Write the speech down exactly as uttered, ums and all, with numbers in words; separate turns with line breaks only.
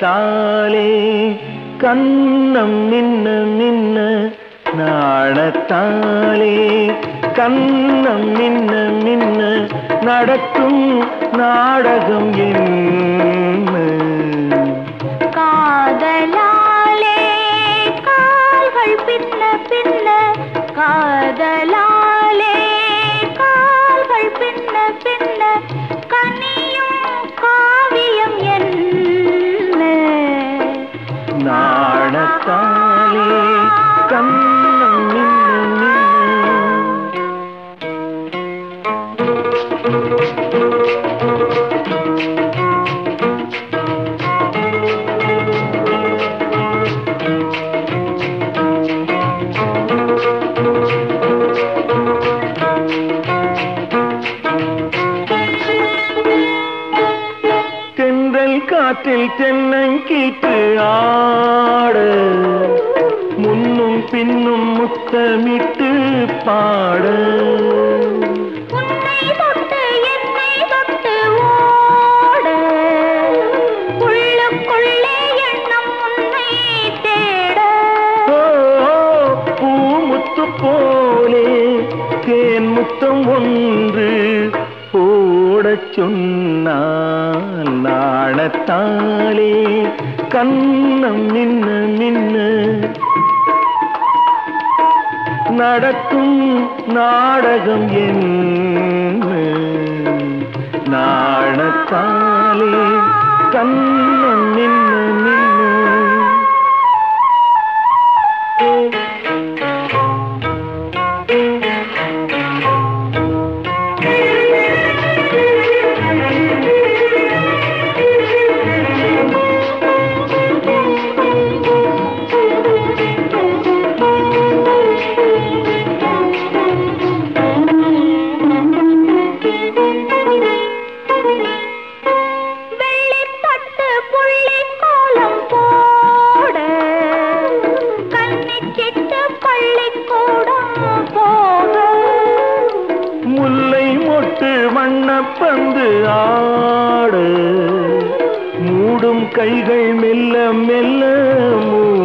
நாணத்தாலே கண்ணம் நின்ன நின்ன நாணத்தாலே கண்ணம் நின்ன நின்ன நடக்கும் நாடகம் என்ன
காதலாலே கால்கள் பின்ன பின்ன காதலாலே கால்கள் பின்ன பின்ன கனியும் காவியம் என்ன
நாணத்தாலே கண்ணம் நின்ன தென்றல் காற்றில் தென்னங்கீற்று ஆட முன்னும் பின்னும் முத்தமிட்டு பாட
உன்னை தொட்டு என்னை தொட்டு ஓட உள்ளுக்குள்ளே எண்ணம் உன்னை தேட
பூமுத்து போலே தேன் முத்தம் ஒன்று போடச் சொன்னால் நாணத்தாலே கண்ணம் நின்ன நின்ன நடக்கும் நாடகம் என்ன நாணத்தாலே கண்ணம் நின்ன நின்ன வண்ணப்பந்து ஆடு மூடும் கைகள் மெல்ல மெல்ல மூ